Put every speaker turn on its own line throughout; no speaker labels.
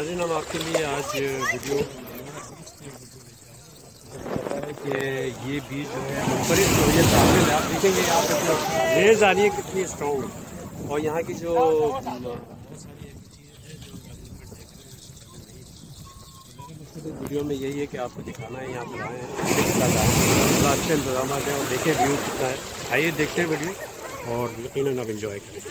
नाज़रीन, हम आपके लिए आज वीडियो कि ये बीज जो है मुनफरिद हो, ये काबिल आप देखेंगे यहाँ पे जो रेज आ रही है कितनी स्ट्रॉन्ग, और यहाँ की जो वीडियो में यही है कि आपको दिखाना है। यहाँ पर आए हैं, अच्छे इंतजाम हैं और देखें व्यू कितना है। आइए देखते हैं वीडियो और यकीनन आप इंजॉय करें।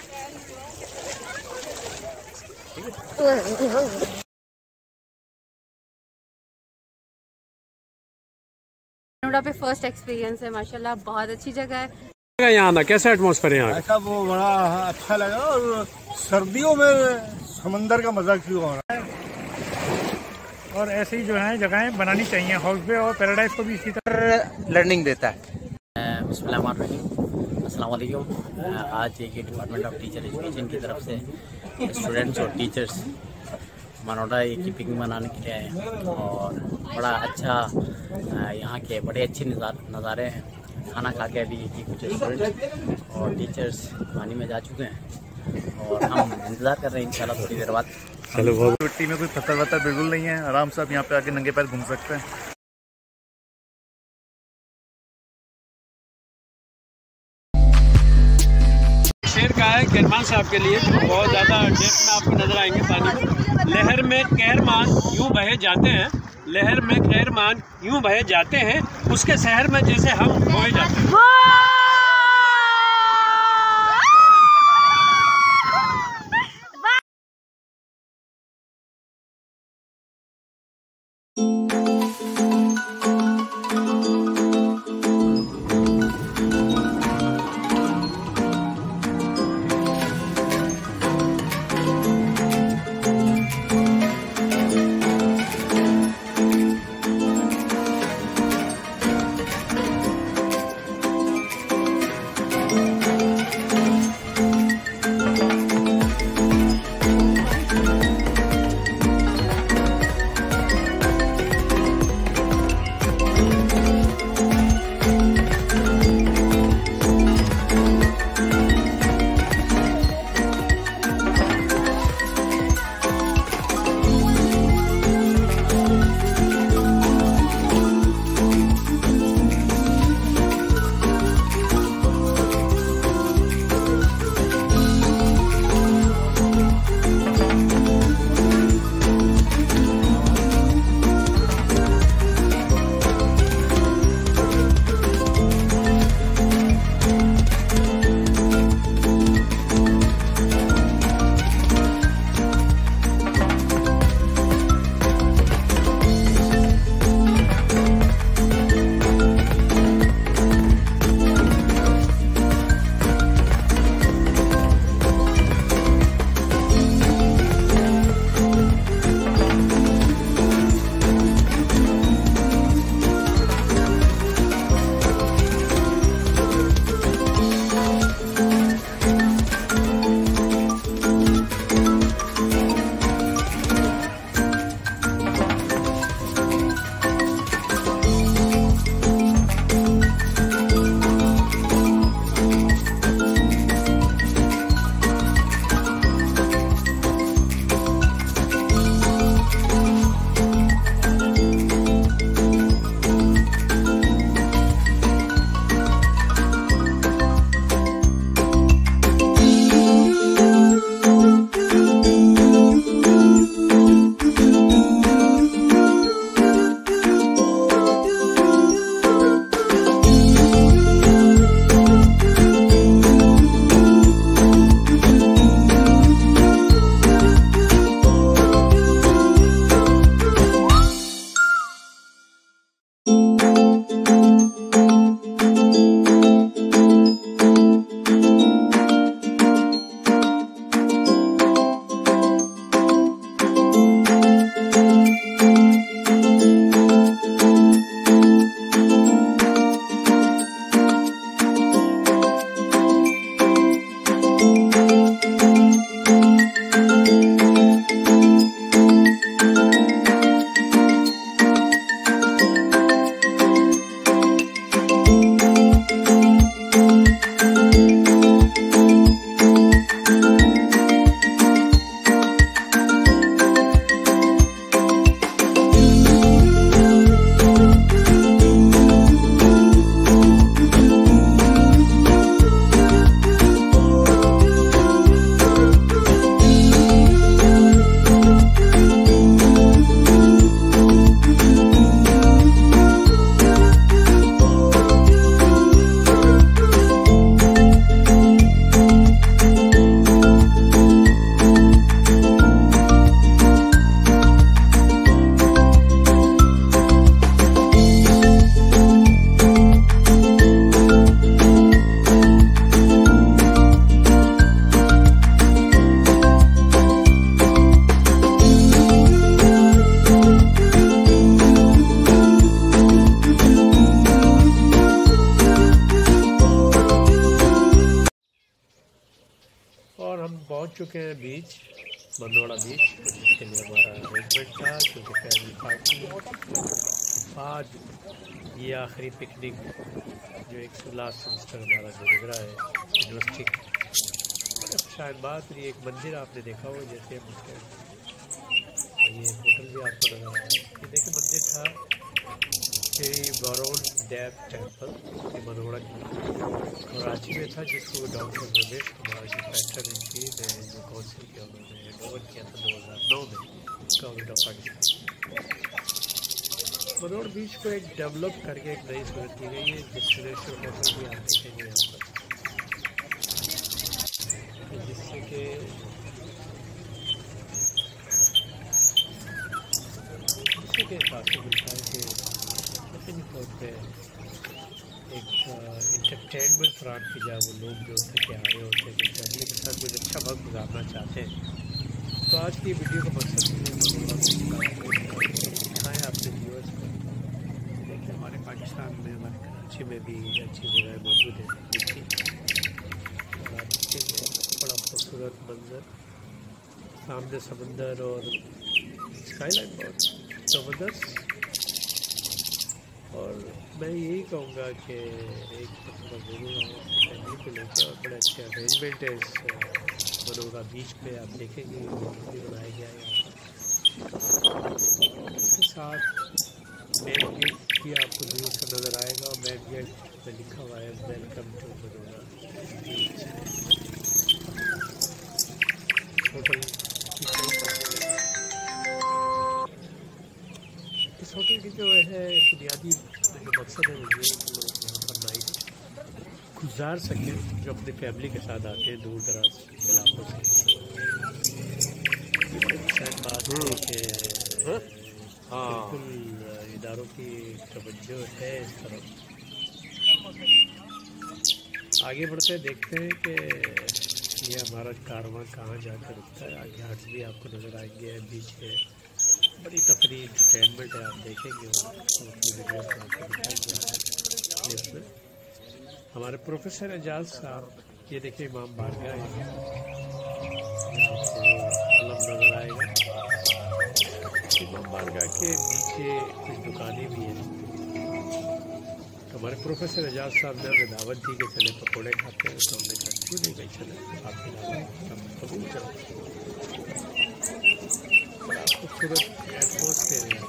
मनोरा पे फर्स्ट एक्सपीरियंस है, माशाल्लाह बहुत अच्छी जगह है।
यहाँ आना कैसा एटमॉस्फेयर है यहाँ?
ऐसा वो बड़ा अच्छा लगा, और सर्दियों में समंदर का मजा क्यों हो रहा है।
और ऐसी जो है जगहें बनानी चाहिए हाउस पे, और पैराडाइज को भी इसी तरह लर्निंग देता है।
अस्सलाम वालेकुम। आज ये डिपार्टमेंट ऑफ टीचर एजुकेशन की तरफ से स्टूडेंट्स और टीचर्स मनोरा की पिकनिक मनाने के लिए आए हैं, और बड़ा अच्छा यहाँ के बड़े अच्छे नज़ारे हैं। खाना खा के अभी कुछ स्टूडेंट्स और टीचर्स पानी में जा चुके हैं और हम इंतज़ार कर रहे हैं इंशाल्लाह थोड़ी देर बाद।
मिट्टी में कोई पत्थर वत्थर बिल्कुल नहीं है, आराम से आप यहाँ पे आके नंगे पैर घूम सकते हैं।
शेर का है कहरमान साहब के लिए, जो बहुत ज़्यादा डेप्थ में आपको नजर आएंगे पानी में। लहर में कहरमान यूं बहे जाते हैं, लहर में कहरमान यूं बहे जाते हैं, उसके शहर में जैसे हम खोए जाते हैं। हम पहुंच चुके हैं बीच, मनोरा बीच, जिसके लिए हमारा अरेंजमेंट था क्योंकि फैमिली पार्टी बाद ये आखिरी पिकनिक जो एक लास्ट सेमेस्टर हमारा जो गुजरा है यूनिवर्सिटी। शायद बात रही एक मंदिर आपने देखा हो जैसे ये होटल भी आपको नजर आया। ये देखिए मंदिर था श्री बरोड देव टेम्पल, ये मनोरा कराची में था, जिसको डॉक्टर रमेश कुमार जी पैटर्न इनकी जो काउंसिल किया उन्होंने हैंडओवर किया था 2009 में government of Pakistan. Manora beach को एक डेवलप करके एक नई सूरत दी गई है। डेस्टिनेशन होटल भी आप देखेंगे यहाँ पर, जिससे कि हिसाब से मिलता है कि अपने तौर पर एक इंटरटेनमेंट फराहम की जाए। वो लोग जो थे कि आ रहे होते हैं कि फैमिली के साथ कुछ अच्छा वक्त गुजारना चाहते हैं। तो आज की वीडियो का मकसद है दिखाएँ अपने व्यूअर्स को। देखिए हमारे पाकिस्तान में, हमारे कराची में भी अच्छी जगह मौजूद है और आप देखेंगे बड़ा खूबसूरत मंजर, सामने समंदर और स्काईलाइन बहुत ज़बरदस्त। और मैं यही कहूँगा कि एक दफ़ा ज़रूर फैमिली को लेकर, और बड़े अच्छे अरेंजमेंट है इस मनोरा बीच पे। आप देखेंगे भी बनाया गया है यहाँ पर। इसके साथ मेन गेट भी आपको दूर से नज़र आएगा और मेन गेट में लिखा हुआ है welcome to Manora beach. Hotel की इस होटल की जो है बुनियादी मकसद है ये कि लोग यहाँ पर नाइट गुजार सकें जो अपनी फैमिली के साथ आते हैं दूर दराज इलाकों से। शायद बात है कि बिल्कुल इदारों की तवज्जो है इस तरफ। आगे बढ़ते देखते हैं कि ये हमारा कारवां कहाँ जाकर रुकता है। आगे हाट भी आपको नज़र आएंगे, बीच है, बड़ी तफरी इंटरटेनमेंट है। आप देखेंगे इसमें हमारे प्रोफेसर एजाज साहब, ये देखिए इमाम बारगाह है, अलम नज़र आएगा। इमाम बारगाह के नीचे कुछ दुकानें भी हैं। हमारे प्रोफेसर एजाज साहब ने हमें दावत दी कि चले पकौड़े खाते हैं, तो हमने कहा क्यों नहीं भाई चले आप कबूल करो। खूबसूरत एटमॉस्फेयर है।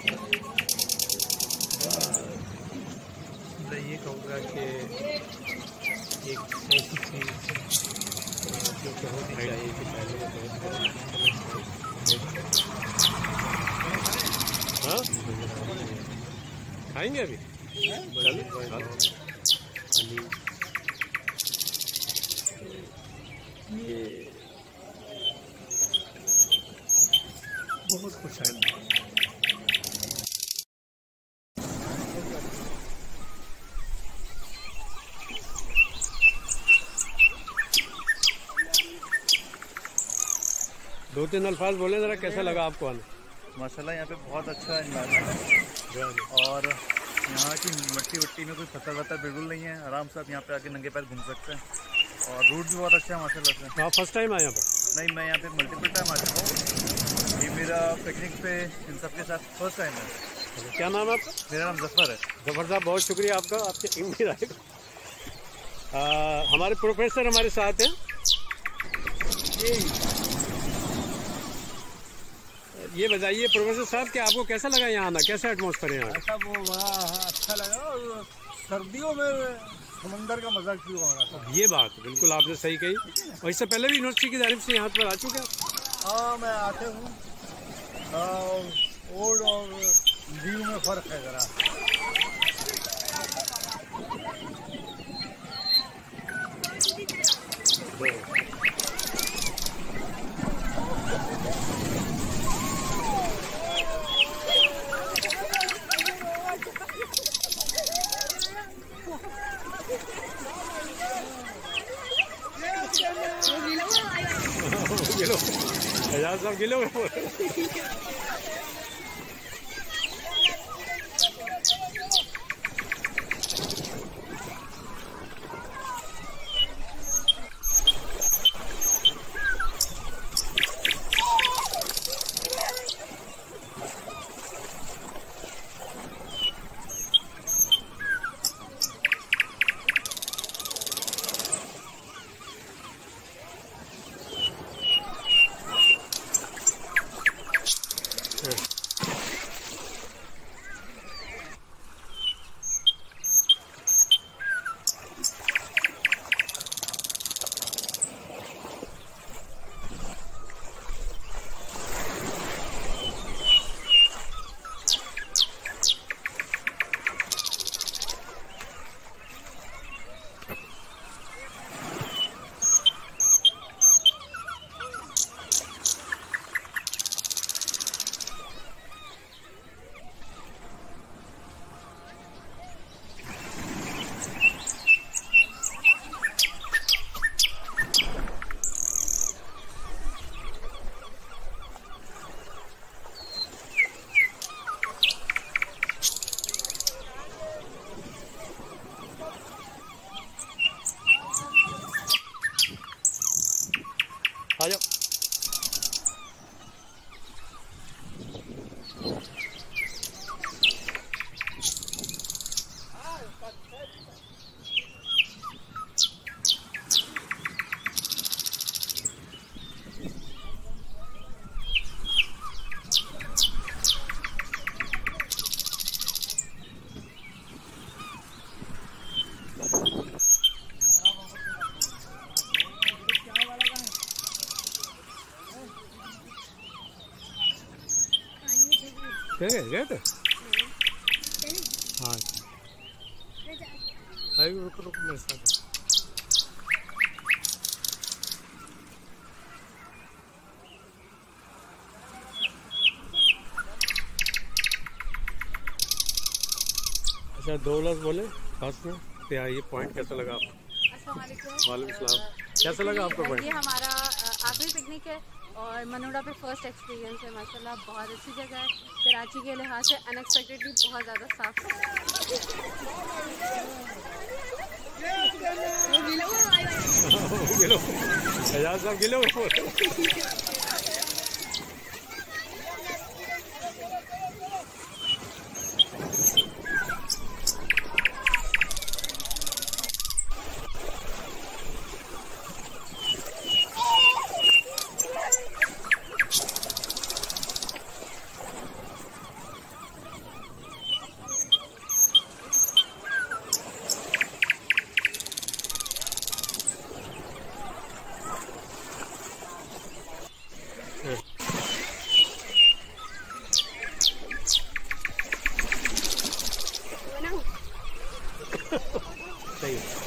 मैं ये कहूँगा कि एक ऐसी चीज़ जो कि होनी चाहिए कि पहले हाँ खाएंगे अभी ये बहुत कुछ है। दो तीन अल्फाज बोले ज़रा, कैसा लगा आपको आना?
माशाल्लाह यहाँ पे बहुत अच्छा एनवायरनमेंट है और यहाँ की मिट्टी में कोई पत्थर वत्थर बिल्कुल नहीं है। आराम से आप यहाँ पे आके नंगे पैर घूम सकते हैं और रूट भी बहुत अच्छा है माशाल्लाह से।
आप फर्स्ट टाइम आए यहाँ पर?
नहीं, मैं यहाँ पे मल्टीपल टाइम आ चुका हूँ। ये मेरा पिकनिक पे इन सबके साथ फर्स्ट टाइम है।
क्या नाम है आपका?
मेरा नाम जफर है।
जफर साहब बहुत शुक्रिया आपका, आपकी टीम भी रहेगा। हमारे प्रोफेसर हमारे साथ हैं। ये बताइए प्रोफेसर साहब कि आपको कैसा लगा यहाँ आना, कैसा एटमॉस्फेयर है यहाँ?
ऐसा वो बड़ा अच्छा लगा और सर्दियों में समंदर का मजा क्यों आ रहा था।
ये बात बिल्कुल आपने सही कही। और इससे पहले भी यूनिवर्सिटी की जानिब से यहाँ पर आ चुके हैं?
हाँ मैं आते हूँ। ओल्ड और व्यू में फ़र्क है ज़रा।
एजाज साहब गिलो गए थे? हाँ रुको रुको मेरे साथ। अच्छा 2 लफ्ज़ बोले पास में क्या ये पॉइंट कैसा लगा आपको? वालेकुम सलाम। कैसा लगा आपको पॉइंट?
ये हमारा आखिरी पिकनिक है और मनोरा पे फर्स्ट एक्सपीरियंस है। माशाल्लाह बहुत अच्छी जगह है। कराची के लिहाज से अनएक्सपेक्टेडली बहुत ज़्यादा साफ
गिलो सही है।